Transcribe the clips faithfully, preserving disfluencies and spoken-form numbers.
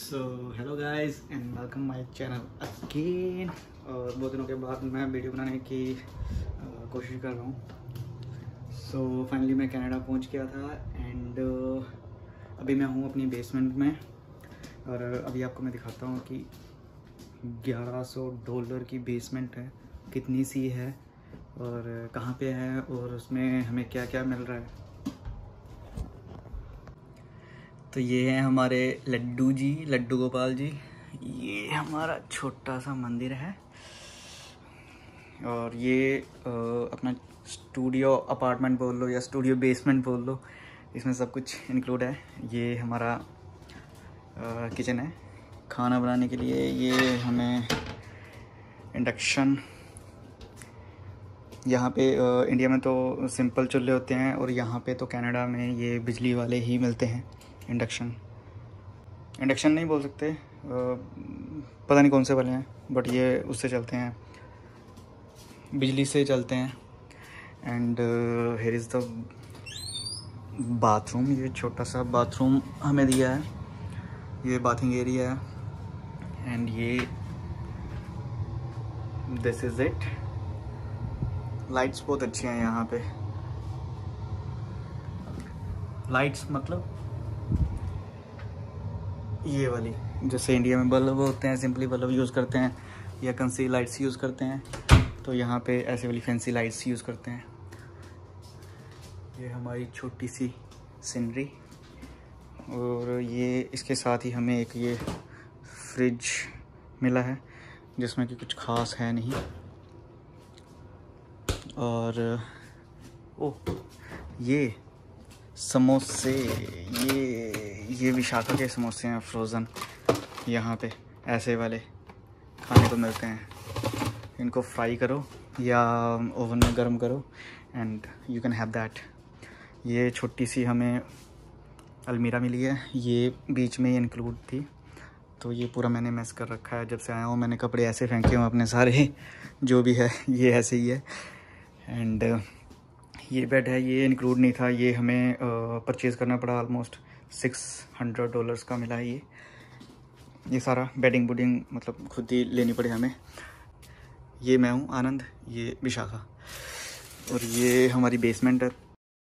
So hello guys and welcome my channel again. और बहुत दिनों के बाद मैं वीडियो बनाने की uh, कोशिश कर रहा हूँ। सो फाइनली मैं कनाडा पहुँच गया था एंड uh, अभी मैं हूँ अपनी बेसमेंट में। और अभी आपको मैं दिखाता हूँ कि ग्यारह सौ डॉलर की बेसमेंट है, कितनी सी है और कहाँ पे है और उसमें हमें क्या क्या मिल रहा है। तो ये है हमारे लड्डू जी, लड्डू गोपाल जी। ये हमारा छोटा सा मंदिर है और ये आ, अपना स्टूडियो अपार्टमेंट बोल लो या स्टूडियो बेसमेंट बोल लो, इसमें सब कुछ इंक्लूड है। ये हमारा आ, किचन है खाना बनाने के लिए। ये हमें इंडक्शन, यहाँ पे आ, इंडिया में तो सिंपल चूल्हे होते हैं और यहाँ पे तो कनाडा में ये बिजली वाले ही मिलते हैं। इंडक्शन इंडक्शन नहीं बोल सकते, पता नहीं कौन से वाले हैं, बट ये उससे चलते हैं, बिजली से चलते हैं। And here is the bathroom. ये छोटा सा बाथरूम हमें दिया है, ये बाथिंग एरिया है। एंड ये दिस इज़ इट। लाइट्स बहुत अच्छी हैं यहाँ पे। लाइट्स मतलब ये वाली, जैसे इंडिया में बल्ब होते हैं, सिंपली बल्ब यूज़ करते हैं या कंसी लाइट्स यूज़ करते हैं, तो यहाँ पे ऐसे वाली फैंसी लाइट्स यूज़ करते हैं। ये हमारी छोटी सी सीनरी। और ये इसके साथ ही हमें एक ये फ्रिज मिला है जिसमें कि कुछ खास है नहीं। और ओह, ये समोसे, ये ये विशाखा के समोसे हैं फ्रोज़न। यहाँ पे ऐसे वाले खाने को मिलते हैं। इनको फ्राई करो या ओवन में गर्म करो and you can have that. ये छोटी सी हमें अलमीरा मिली है, ये बीच में इंक्लूड थी, तो ये पूरा मैंने मैस कर रखा है। जब से आया हूँ मैंने कपड़े ऐसे फेंके हुए अपने सारे, जो भी है ये ऐसे ही है। एंड ये बेड है, ये इंक्लूड नहीं था, ये हमें परचेज़ करना पड़ा। ऑलमोस्ट सिक्स हंड्रेड डॉलर्स का मिला है ये ये सारा बेडिंग बुडिंग, मतलब खुद ही लेनी पड़ी हमें। ये मैं हूँ आनंद, ये विशाखा, और ये हमारी बेसमेंट है।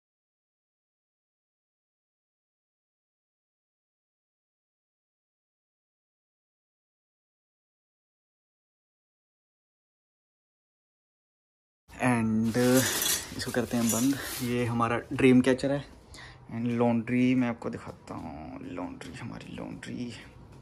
एंड इसको करते हैं बंद। ये हमारा ड्रीम कैचर है। एंड लॉन्ड्री मैं आपको दिखाता हूँ। लॉन्ड्री, हमारी लॉन्ड्री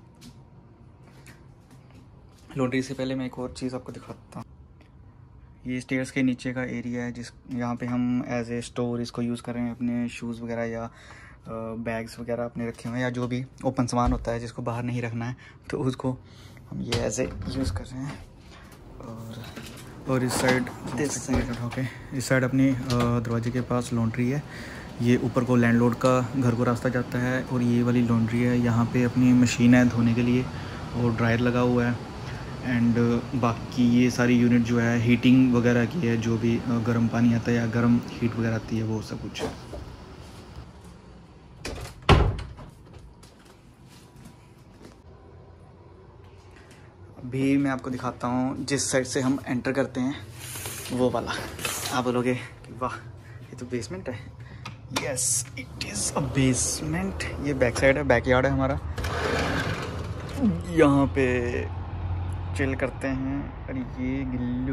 लॉन्ड्री से पहले मैं एक और चीज़ आपको दिखाता हूँ। ये स्टेयर्स के नीचे का एरिया है, जिस यहाँ पे हम एज ए स्टोर इसको यूज़ कर रहे हैं। अपने शूज़ वगैरह या बैग्स वगैरह अपने रखे हुए हैं, या जो भी ओपन सामान होता है जिसको बाहर नहीं रखना है, तो उसको हम ये एज ए यूज़ कर रहे हैं। और और इस साइड देख सकते हैं, ओके, इस साइड अपनी दरवाजे के पास लॉन्ड्री है। ये ऊपर को लैंडलॉर्ड का घर को रास्ता जाता है। और ये वाली लॉन्ड्री है, यहाँ पे अपनी मशीन है धोने के लिए और ड्रायर लगा हुआ है। एंड बाकी ये सारी यूनिट जो है हीटिंग वगैरह की है, जो भी गर्म पानी आता है या गर्म हीट वगैरह आती है, वो सब कुछ है। अभी मैं आपको दिखाता हूँ जिस साइड से हम एंटर करते हैं, वो वाला। आप बोलोगे कि वाह, ये तो बेसमेंट है। Yes, it is a basement. ये बैक साइड है, बैक यार्ड है हमारा। यहाँ पे चिल करते हैं। और ये गिल्लू,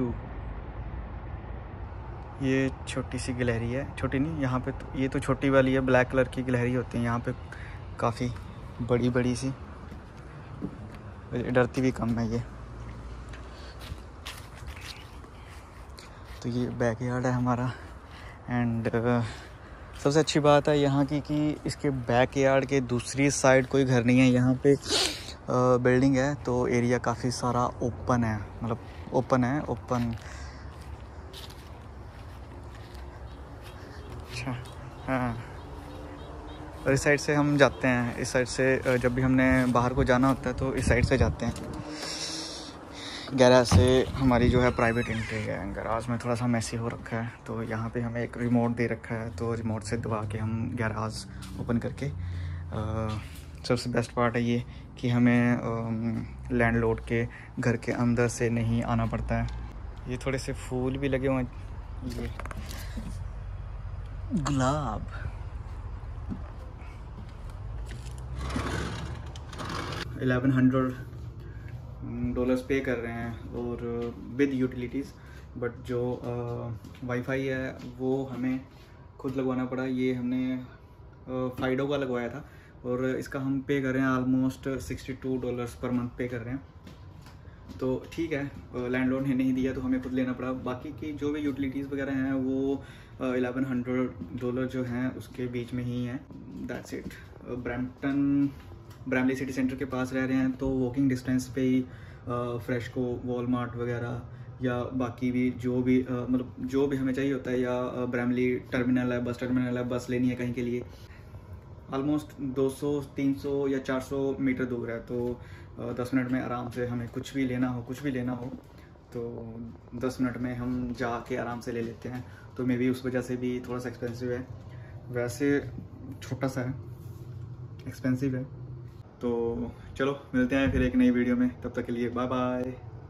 ये छोटी सी गिलहरी है, छोटी नहीं, यहाँ पे तो ये तो छोटी वाली है, ब्लैक कलर की गिलहरी होती है। यहाँ पे काफ़ी बड़ी बड़ी सी, डरती भी कम है ये। तो ये बैक यार्ड है हमारा। एंड uh, सबसे अच्छी बात है यहाँ की कि इसके बैक यार्ड के दूसरी साइड कोई घर नहीं है। यहाँ पे बिल्डिंग uh, है, तो एरिया काफ़ी सारा ओपन है, मतलब ओपन है, ओपन। अच्छा, हाँ। और इस साइड से हम जाते हैं, इस साइड से जब भी हमने बाहर को जाना होता है तो इस साइड से जाते हैं। गैराज से हमारी जो है प्राइवेट एंट्री है। गैराज में थोड़ा सा मैसी हो रखा है, तो यहाँ पे हमें एक रिमोट दे रखा है, तो रिमोट से दबा के हम गैराज ओपन करके आ, सबसे बेस्ट पार्ट है ये कि हमें लैंडलॉर्ड के घर के अंदर से नहीं आना पड़ता है। ये थोड़े से फूल भी लगे हुए हैं, ये गुलाब। इलेवन हंड्रेड डॉलर्स पे कर रहे हैं और विद यूटिलिटीज़, बट जो वाईफाई है वो हमें खुद लगवाना पड़ा। ये हमने फाइडो का लगवाया था और इसका हम पे कर रहे हैं almost sixty two dollars per month pay कर रहे हैं। तो ठीक है, लैंडलॉर्ड ने नहीं दिया तो हमें खुद लेना पड़ा। बाकी की जो भी यूटिलिटीज़ वगैरह हैं वो इलेवन हंड्रेड डॉलर जो हैं उसके बीच में ही हैं। That's it. Brampton Bramalea city centre के पास रह रहे हैं तो वॉकिंग डिस्टेंस पे ही फ्रेश को, वॉलमार्ट वगैरह या बाकी भी जो भी मतलब जो भी हमें चाहिए होता है, या ब्रैमली टर्मिनल है, बस टर्मिनल है, बस लेनी है कहीं के लिए, ऑलमोस्ट दो सौ, तीन सौ या चार सौ मीटर दूर है। तो दस मिनट में आराम से हमें कुछ भी लेना हो कुछ भी लेना हो तो दस मिनट में हम जाके आराम से ले लेते हैं। तो मे बी उस वजह से भी थोड़ा सा एक्सपेंसिव है। वैसे छोटा सा है, एक्सपेंसिव है। तो चलो मिलते हैं फिर एक नई वीडियो में, तब तक के लिए बाय बाय।